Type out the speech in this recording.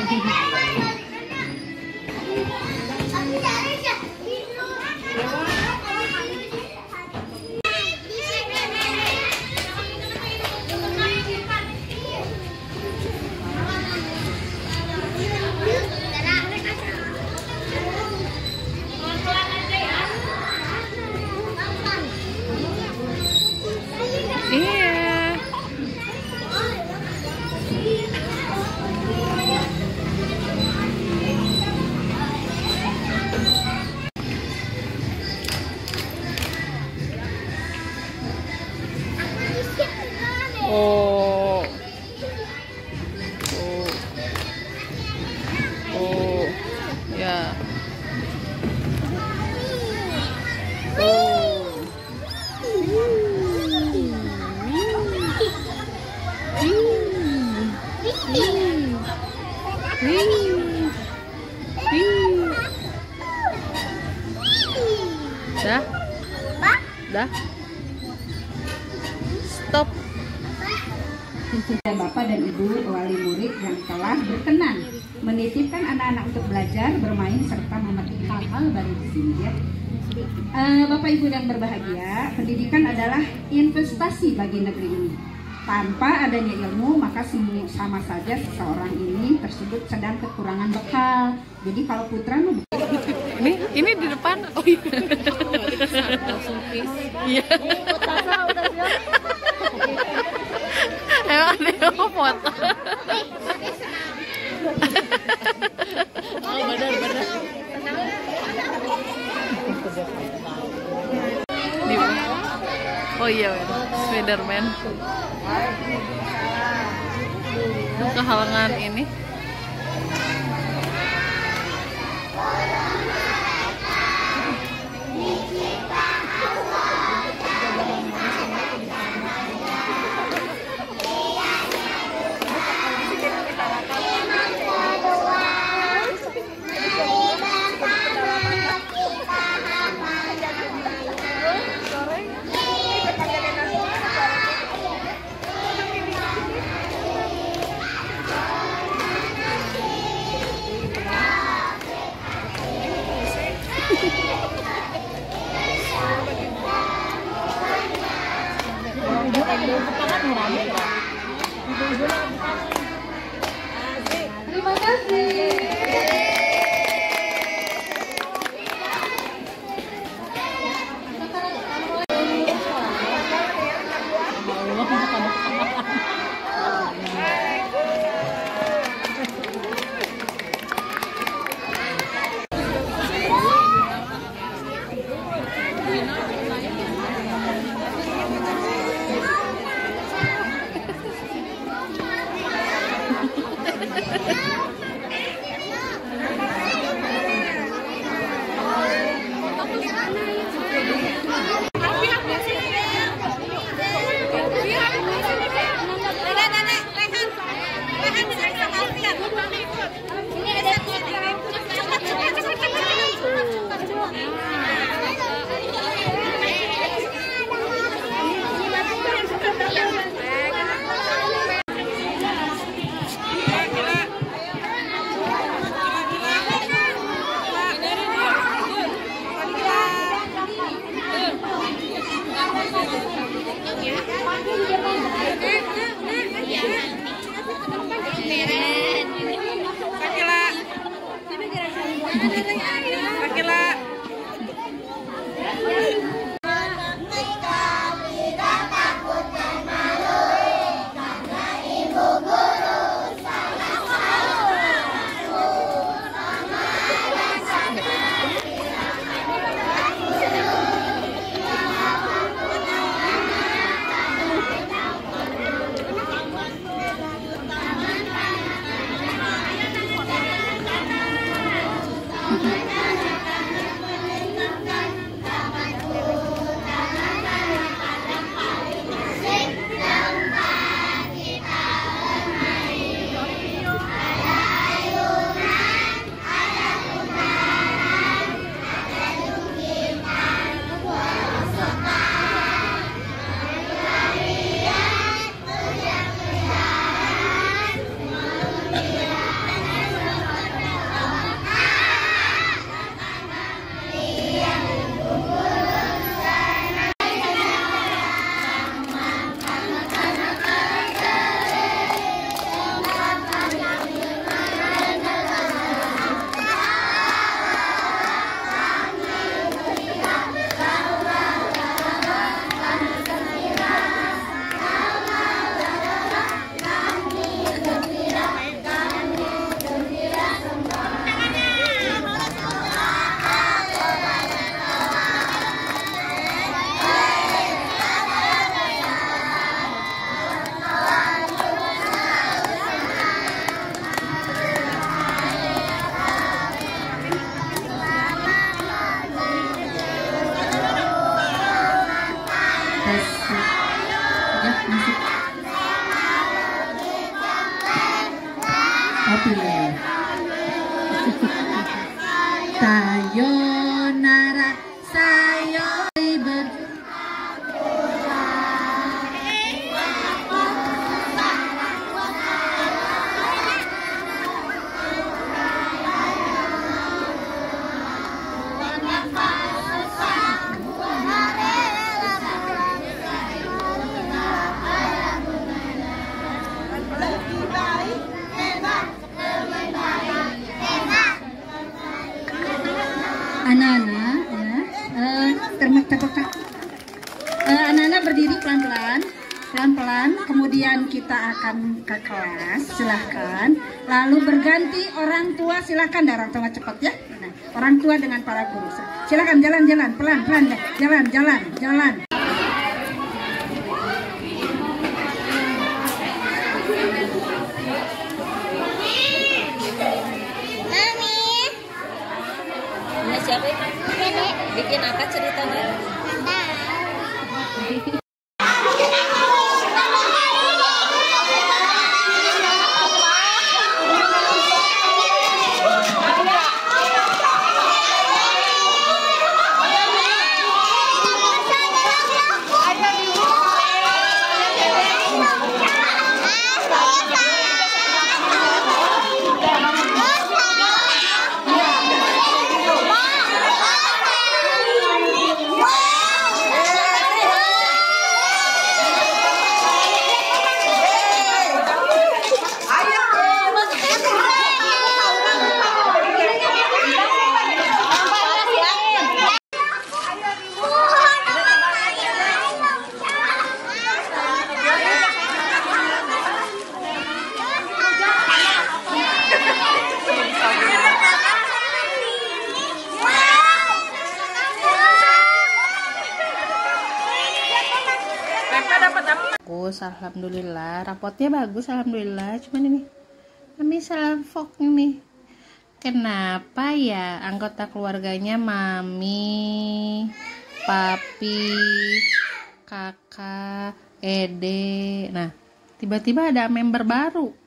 Oh, ya. Dah. Stop. Bapak dan Ibu wali murid yang telah berkenan menitipkan anak-anak untuk belajar, bermain serta memetik hal-hal baru di sini ya. Bapak Ibu yang berbahagia, pendidikan adalah investasi bagi negeri ini. Tanpa adanya ilmu, maka sama saja seseorang ini tersebut sedang kekurangan bekal. Jadi kalau putra ini di depan. Oh iya. Langsung peace. Iya. Emang ada yang mau foto? Oh benar. Oh iya, Spiderman. Kehalangan ini. Terima kasih. Thank you. Oh, pilih. Sayonara, sayonara. Anak-anak ya, anak-anak berdiri pelan-pelan, kemudian kita akan ke kelas, silahkan. Lalu berganti orang tua, silahkan, orang tua cepat ya. Nah, orang tua dengan para guru, silahkan jalan-jalan pelan-pelan deh, jalan. Siapa itu? Bikin apa ceritanya? Bagus, alhamdulillah. Rapotnya bagus, alhamdulillah. Cuman ini salah fok ini. Kenapa ya anggota keluarganya mami, papi, kakak, Ede. Nah, tiba-tiba ada member baru.